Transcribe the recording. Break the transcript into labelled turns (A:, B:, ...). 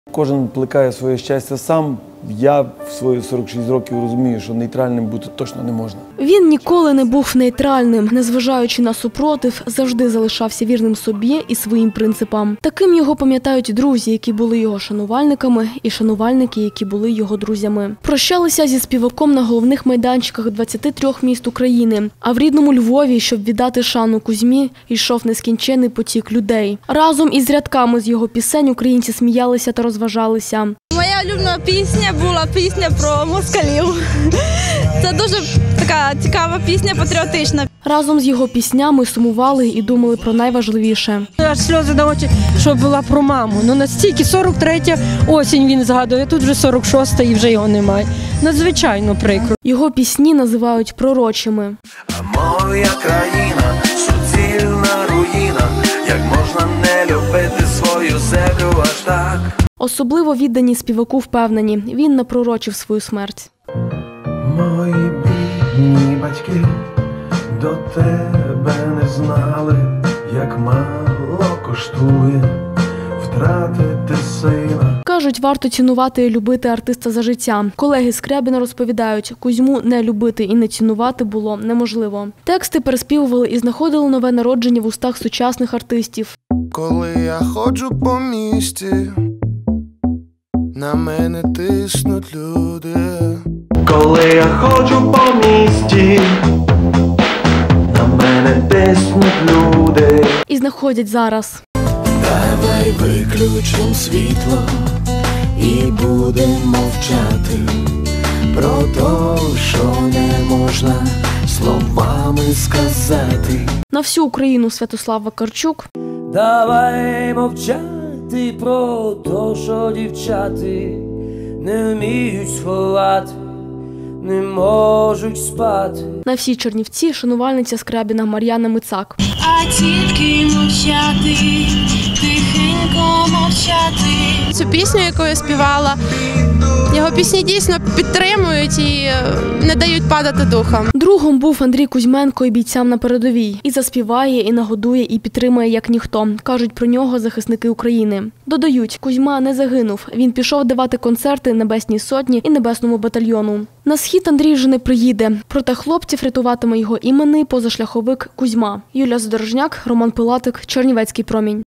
A: Кожен плекає своє щастя сам. Я в свої 46 років розумію, що нейтральним бути точно не можна.
B: Він ніколи не був нейтральним, незважаючи на супротив, завжди залишався вірним собі і своїм принципам. Таким його пам'ятають друзі, які були його шанувальниками, і шанувальники, які були його друзями. Прощалися зі співаком на головних майданчиках 23 міст України. А в рідному Львові, щоб віддати шану Кузьмі, йшов нескінчений потік людей. Разом із рядками з його пісень українці сміялися та розважалися.
C: Моя улюблена пісня була пісня про москалів. Це дуже така цікава пісня, патріотична.
B: Разом з його піснями сумували і думали про найважливіше.
D: Аж сльози на очі, що була про маму. Ну настільки 43-я осінь він згадує, тут вже 46-та і вже його немає. Надзвичайно прикро.
B: Його пісні називають пророчими.
E: А моя країна – суцільна руїна, як можна не любити свою землю аж так.
B: Особливо віддані співаку впевнені, він напророчив свою смерть.
E: Мої бідні батьки до тебе не знали, як мало коштує втратити сина.
B: Кажуть, варто цінувати і любити артиста за життя. Колеги Скрябіна розповідають, Кузьму не любити і не цінувати було неможливо. Тексти переспівували і знаходили нове народження в устах сучасних артистів.
F: Коли я ходжу по місті, на мене тиснуть люди.
E: Коли я ходжу по місті, на мене тиснуть люди.
B: І знаходять зараз.
F: Давай виключим світло і будемо мовчати про те, що не можна словами сказати.
B: На всю Україну Святослав Вакарчук.
G: Давай мовчати про те, що дівчати не вміють сховати, не можуть спати.
B: На всій Чернівці шанувальниця Скрябіна Мар'яна Мицак.
H: А тільки мовчати, тихенько мовчати.
I: Цю пісню, яку я співала, його пісні дійсно підтримують і не дають падати духом.
B: Другом був Андрій Кузьменко і бійцям на передовій. І заспіває, і нагодує, і підтримує як ніхто. Кажуть про нього захисники України. Додають, Кузьма не загинув. Він пішов давати концерти Небесній Сотні і Небесному батальйону. На схід Андрій вже не приїде. Проте хлопців рятуватиме його іменний позашляховик Кузьма. Юлія Задорожняк, Роман Пилатик, Чернівецький промінь.